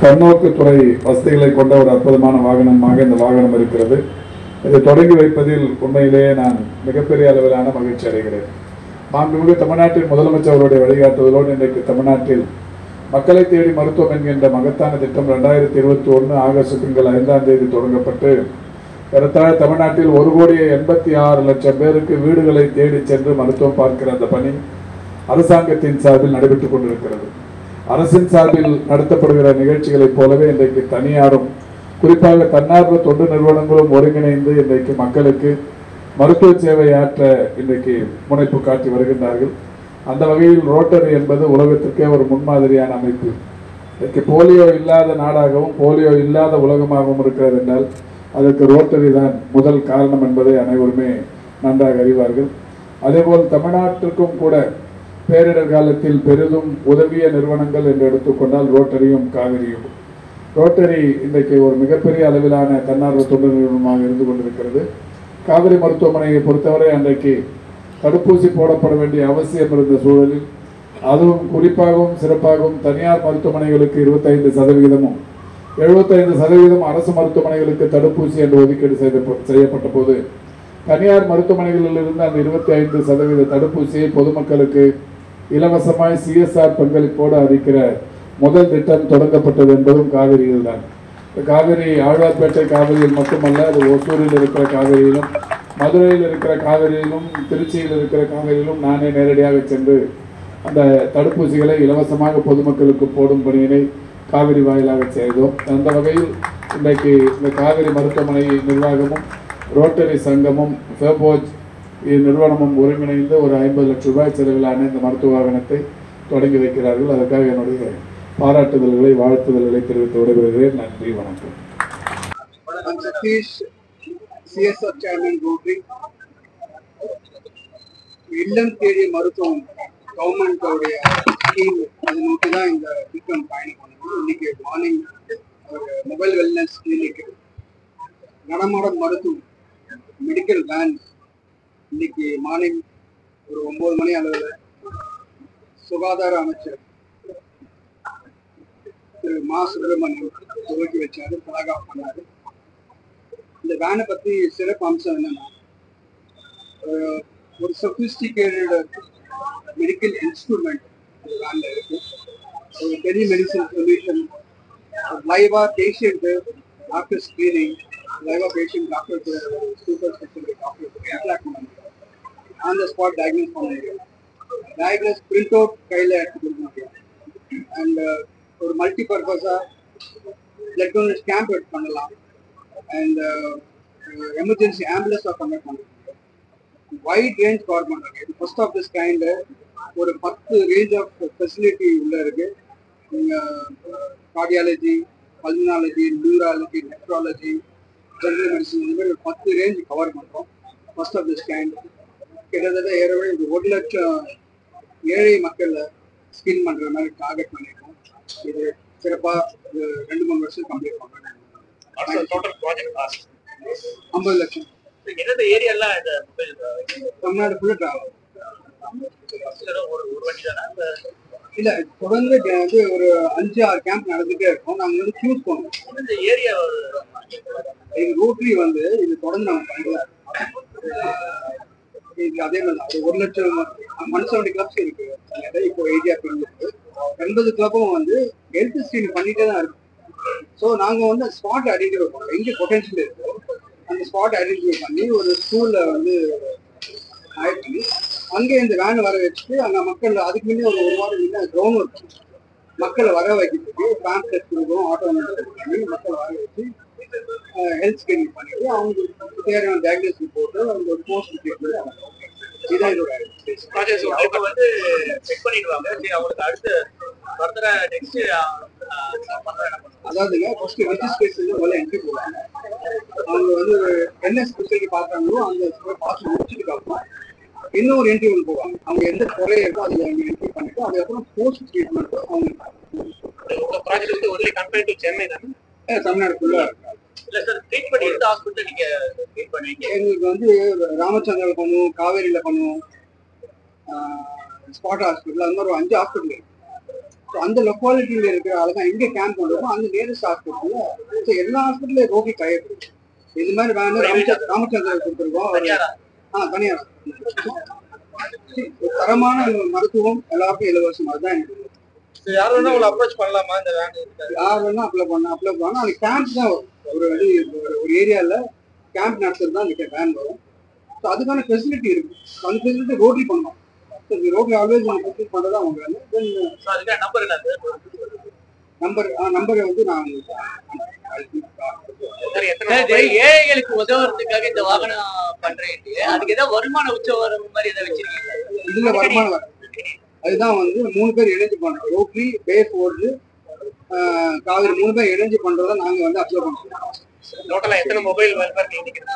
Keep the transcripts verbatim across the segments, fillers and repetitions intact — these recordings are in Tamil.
பன்னோக்கு துறை வசதிகளை கொண்ட ஒரு அற்புதமான வாகனமாக இந்த வாகனம் இருக்கிறது. இதை தொடங்கி வைப்பதில் உண்மையிலேயே நான் மிகப்பெரிய அளவிலான மகிழ்ச்சி அடைகிறேன். மாண்புமிகு தமிழ்நாட்டின் முதலமைச்சர் அவருடைய வழிகாட்டுதலோடு இன்றைக்கு தமிழ்நாட்டில் மக்களை தேடி மருத்துவம் என்கின்ற மகத்தான திட்டம் ரெண்டாயிரத்தி இருபத்தி ஒன்று ஆகஸ்ட் திங்கள் ஐந்தாம் தேதி தொடங்கப்பட்டு ஏறத்தாழ தமிழ்நாட்டில் ஒரு கோடியே எண்பத்தி ஆறு லட்சம் பேருக்கு வீடுகளை தேடி சென்று மருத்துவம் பார்க்கிற அந்த பணி அரசாங்கத்தின் சார்பில் நடைபெற்றுக் கொண்டிருக்கிறது. அரசின் சார்பில் நடத்தப்படுகிற நிகழ்ச்சிகளைப் போலவே இன்றைக்கு தனியாரும் குறிப்பாக தன்னார்வ தொண்டு நிறுவனங்களும் ஒருங்கிணைந்து இன்றைக்கு மக்களுக்கு மருத்துவ சேவை ஆற்ற இன்றைக்கு முனைப்பு காட்டி வருகின்றார்கள். அந்த வகையில் ரோட்டரி என்பது உலகத்திற்கே ஒரு முன்மாதிரியான அமைப்பு. இன்றைக்கு போலியோ இல்லாத நாடாகவும் போலியோ இல்லாத உலகமாகவும் இருக்கிறது என்றால் அதற்கு ரோட்டரி தான் முதல் காரணம் என்பதை அனைவருமே நன்றாக அறிவார்கள். அதேபோல் தமிழ்நாட்டிற்கும் கூட பேரிடர் காலத்தில் பெரிதும் உதவிய நிறுவனங்கள் என்று எடுத்துக்கொண்டால் ரோட்டரியும் காவிரியும். ரோட்டரி இன்றைக்கு ஒரு மிகப்பெரிய அளவிலான தன்னார்வ தொண்டு நிறுவனமாக இருந்து கொண்டிருக்கிறது. காவிரி மருத்துவமனையை பொறுத்தவரை அன்றைக்கு தடுப்பூசி போடப்பட வேண்டிய அவசியம் இருந்த சூழலில் அதுவும் குறிப்பாகவும் சிறப்பாகவும் தனியார் மருத்துவமனைகளுக்கு இருபத்தைந்து சதவிகிதமும் எழுபத்தைந்து சதவீதம் அரசு மருத்துவமனைகளுக்கு தடுப்பூசி என்று ஒதுக்கீடு செய்த செய்யப்பட்ட போது தனியார் மருத்துவமனைகளில் இருந்து அந்த இருபத்தி ஐந்து சதவீத தடுப்பூசியை பொதுமக்களுக்கு இலவசமாய் சிஎஸ்ஆர் பங்களிப்போடு அளிக்கிற முதல் திட்டம் தொடங்கப்பட்டது என்பதும் காவிரியில் தான். காவிரி ஆழ்வார்பேட்டை காவிரியில் மட்டுமல்ல, அது ஒசூரில் இருக்கிற காவிரியிலும் மதுரையில் இருக்கிற காவிரியிலும் திருச்சியில் இருக்கிற காவிரியிலும் நானே நேரடியாக சென்று அந்த தடுப்பூசிகளை இலவசமாக பொதுமக்களுக்கு போடும் பணியினை காவிரி வாயிலாக செய்தோம். அந்த வகையில் இன்றைக்கு இந்த காவிரி மருத்துவமனை நிர்வாகமும் ரோட்டரி சங்கமும் ஃபேபோஜ் நிறுவனமும் ஒருங்கிணைந்து ஒரு ஐம்பது லட்சம் ரூபாய் செலவிலான இந்த மருத்துவ வாகனத்தை தொடங்கி வைக்கிறார்கள். அதற்காக என்னுடைய பாராட்டுதல்களை வாழ்த்துதல்களை தெரிவித்து விடைபெறுகிறேன். நன்றி, வணக்கம். சிஎஸ்ஆர் சேர்மன் ரோட்டரி இல்லம் தேடிய மருத்துவம் கவர்மெண்டோடைய ஸ்கீம் அதை நோக்கி தான் இந்த திட்டம் பயணம் பண்ணுது. இன்னைக்கு மார்னிங் ஒரு மொபைல் வெல்னஸ் கிளினிக் நடமாடும் மருத்துவம் மெடிக்கல் வேன் இன்னைக்கு மார்னிங் ஒரு ஒன்பது மணி அளவில் சுகாதார அமைச்சர் திரு மா சுப்பிரமணியம் துவக்கி வச்சாரு, பலகா பண்ணாரு. இந்த வேனை பத்தி சிறப்பு அம்சம் என்னன்னா, ஒரு சொபிஸ்டிகேட்டட் மெடிக்கல் இன்ஸ்ட்ருமெண்ட் வேன்ல இருக்கு. ஒரு பெரிய மெடிசன் சொல்யூஷன், லைவா பேஷண்ட் டாக்டர் ஸ்கிரீனிங், லைவா patient doctor super specialist doctor interact பண்ண முடியும். ஆன் த ஸ்பாட் டயக்னோஸ் பண்ண முடியும். டயக்னோஸ் பிரிண்ட் அவுட் கையில் எடுத்து கொடுக்க முடியும். அண்ட் ஒரு மல்டி பர்பஸா பிளட் டொனேஷன் கேம்ப் எடுத்து பண்ணலாம். அண்ட் எமர்ஜென்சி ஆம்புலன்ஸாக கண்டக்ட் பண்ண முடியும். வைட் ரேஞ்ச் கவர் பண்ணுறாங்க. இது ஃபர்ஸ்ட் ஆஃப் திஸ் கைண்டு. ஒரு பத்து ரேஞ்ச் ஆஃப் ஃபெசிலிட்டி உள்ள இருக்கு. Cardiology, pulmonology, neurology, nephrology, general medicine, இந்த மாதிரி ஒரு பத்து ரேஞ்ச் கவர் பண்ணுறோம். First of this kind. கிட்டத்தட்ட ஏறவே இது ஒரு லட்சம் ஏழை மக்களை ஸ்கின் பண்ணுற மாதிரி டார்கெட் பண்ணியிருக்கோம். இது சிறப்பாக ரெண்டு மூணு வருஷம் கம்ப்ளீட் பண்ணுறோம். ஐம்பது லட்சம். தமிழ்நாடு ஃபுல்லாக ட்ராவல் இல்லை, தொடர்ந்து வந்து ஒரு அஞ்சு ஆறு கேம்ப் நடந்துகிட்டே இருக்கும். நாங்கள் வந்து சூஸ் பண்ணுவோம். எங்கள் ரோட்டரி வந்து இது தொடர்ந்து நாங்கள் பண்ணலாம். இது அதே மாதிரி ஒரு லட்சம் ஒன் செவன்டி கிளப்ஸ் இருக்கு. இப்போ ஏரியா இருக்கு. எண்பது கிளப்பும் வந்து ஹெல்த் ஸ்கிரீன் பண்ணிட்டே தான் இருக்கு. ஸோ நாங்கள் வந்து ஸ்பாட் ஐடென்டிஃபை பண்ணுறோம். எங்கே பொட்டன்ஷியல் இருக்கோ அந்த ஸ்பாட் ஐடென்டிஃபை பண்ணி ஒரு ஸ்கூலில் வந்து ஆட் பண்ணி அங்கே இந்த வேன் வர வச்சுட்டு அங்கே மக்கள் அதுக்கு முன்னே ஒரு ஒரு வாரம் முன்னே கிரவுண்ட் ஒர்க் மக்களை வர வைக்கிறதுக்கு பேம்ப்ளெட் கொடுக்கும், ஆட்டோ பண்ணி மக்களை வர வச்சு ஹெல்த் ஸ்கிரீனிங் பண்ணிட்டு அவங்களுக்கு தேவையான டயக்னோசிஸ் போட்டு அவங்க ஒரு போஸ்ட் ட்ரீட்மெண்ட் இதான் இதோட வந்து செக் பண்ணிடுவாங்க. அவங்களுக்கு அடுத்து அதாவதுங்க ஃபர்ஸ்ட் ரெஜிஸ்ட்ரேஷன் முதல்ல என்ட்ரி போடுவாங்க. அவங்க வந்து என்ன ஸ்பெஷலிட்டி பார்க்குறாங்களோ அந்த பார்த்து முடிச்சுட்டு அப்புறம் இன்னொரு என்ட்ரி ஒன்று போவாங்க. அவங்க எந்த குறைய இருக்கோ அதில் அவங்க என்ட்ரி பண்ணிட்டு அதுக்கப்புறம் போஸ்ட் ட்ரீட்மெண்ட் அவங்க உங்க ப்ராஜெக்ட் வந்து ஒன்லி கம்பேர் டு சென்னை தான், தமிழ்நாடு ஃபுல்லாக இருக்காது. இல்லை சார், ட்ரீட்மெண்ட் எந்த ஹாஸ்பிட்டல் நீங்க ட்ரீட் பண்ணுவீங்க? எங்களுக்கு வந்து ராமச்சந்திரில் பண்ணுவோம், காவேரியில் பண்ணுவோம், ஸ்பாட் ஹாஸ்பிட்டல், அந்த மாதிரி ஒரு அஞ்சு ஹாஸ்பிட்டல் இருக்கு. ஸோ அந்த லொக்காலிட்டியில் இருக்கிற ஆளுங்க எங்கே கேம்ப் பண்ணுறோமோ அந்த நியரஸ்ட் ஹாஸ்பிட்டலில் ஸோ எல்லா ஹாஸ்பிட்டலையும் ரோகி கையெழுத்து இது மாதிரி வேணும் ராமச்சந்திர ராமச்சந்திரன் கொடுத்துருக்கோம். ஆ தனியார் தரமான மருத்துவம் எல்லாருக்கும் இலவசம். அதுதான் எனக்கு யார் வேணா உங்களை அப்ரோச் பண்ணலாமா? இந்த வேன் யார் வேணா அப்ளை பண்ண அப்ளை பண்ணலாம். அது கேம்ப் தான் வரும். ஒரு வந்து ஒரு ஏரியாவில் கேம்ப் நடத்துறது தான் இந்த வேன் வரும். ஸோ அதுக்கான ஃபெசிலிட்டி இருக்கு. அந்த ஃபெசிலிட்டி ரோட்லி பண்ணலாம். ஸோ ரோட்லி ஆல்வேஸ் நம்ம ஃபெசிலிட்டி பண்ணுறது அவங்க வந்து தென் நம்பர் என்ன நம்பர் நம்பரை வந்து நான் ஏழைகளுக்கு உதவுறதுக்காக இந்த வாகனம் பண்றேன். அதுக்கு ஏதாவது வருமான உச்சவரம் மாதிரி ஏதாவது வச்சிருக்கீங்க? இதுல வருமானம் வரும். அதுதான் வந்து மூணு பேர் இணைஞ்சு பண்றோம். ரோட்லி பேஸ் ஓர்டு காவிரி மூணு பேர் இணைஞ்சு பண்றத நாங்க வந்து அப்ளை பண்றோம். டோட்டலா எத்தனை மொபைல் வெல்ஃபேர் நினைக்கிறேன்?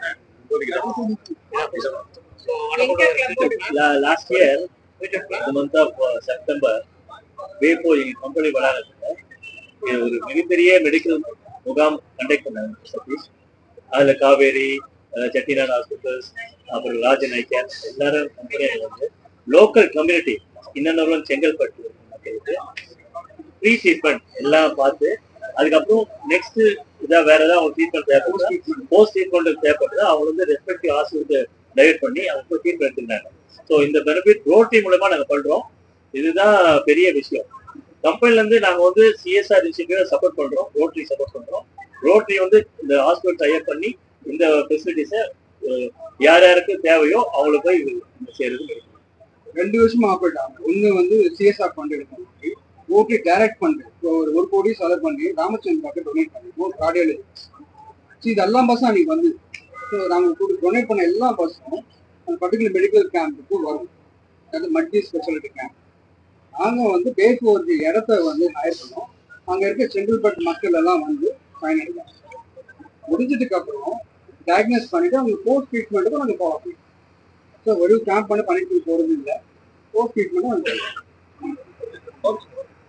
Last year the month of uh, September வேப்போ கம்பெனி வளாகத்துல ஒரு மிகப்பெரிய மெடிக்கல் முகாம் கண்டக்ட் பண்ணாங்க சதீஷ். அதுல காவேரி, செட்டிநாடு ஹாஸ்பிட்டல்ஸ், அப்புறம் ராஜன் ஐக்கியர் எல்லாரும் கம்பெனியில வந்து லோக்கல் கம்யூனிட்டி இன்னொரு செங்கல்பட்டு மக்களுக்கு ஃப்ரீ ட்ரீட்மெண்ட் எல்லாம் பார்த்து அதுக்கப்புறம் நெக்ஸ்ட் இதாக வேற ஏதாவது அவங்க ட்ரீட்மெண்ட் தேவைப்படுது, போஸ்ட் ட்ரீட்மெண்ட் தேவைப்படுது, அவங்க வந்து ரெஸ்பெக்டிவ் ஹாஸ்பிட்டலுக்கு டைவர்ட் பண்ணி அவங்க ட்ரீட்மெண்ட் எடுத்துருந்தாங்க. ஸோ இந்த பெனிஃபிட் ரோட்டரி மூலமா நாங்கள் பண்றோம். இதுதான் பெரிய விஷயம். கம்பெனில இருந்து நாங்கள் வந்து சிஎஸ்ஆர் இன்ஸ்டிடியூட் சப்போர்ட் பண்றோம், ரோட்டரி சப்போர்ட் பண்றோம். ரோட்டரி வந்து இந்த ஹாஸ்பிட்டல் டைப் பண்ணி இந்த ஃபெசிலிட்டிஸை யார் யாருக்கு தேவையோ அவங்களுக்கு போய் செய்யறது. ரெண்டு வருஷமா ஆப்ரேட் ஆகும். ஒன்று வந்து சிஎஸ்ஆர் ஃபண்ட் எடுக்கணும், ரோட்டரி டைரக்ட் ஃபண்ட் ஒரு ஒரு கோடி செலவு பண்ணி ராமச்சந்திராக்கு டொனேட் பண்ணிருக்கோம் கார்டியாலஜி. ஸோ இதெல்லாம் பஸ்ஸும் அன்னைக்கு வந்து ஸோ நாங்கள் டொனேட் பண்ண எல்லா பஸ்ஸும் அந்த பர்டிகுலர் மெடிக்கல் கேம்புக்கு வரும். அதாவது மல்டி ஸ்பெஷாலிட்டி கேம்ப். நாங்கள் வந்து பேஸ் ஒரு இடத்த வந்து ஹயர் பண்ணோம். அங்கே இருக்க செங்கல்பட்டு மக்கள் எல்லாம் வந்து ஃபைன் எடுப்பாங்க. முடிஞ்சதுக்கு அப்புறம் டயக்னோஸ் பண்ணிட்டு அவங்க போஸ்ட் ட்ரீட்மெண்ட்டுக்கும் நாங்கள் ஃபாலோ பண்ணுவோம். ஸோ வெறும் கேம்ப் பண்ணி பண்ணிட்டு போகிறது இல்லை, போஸ்ட் ட்ரீட்மெண்ட்டும் வந்து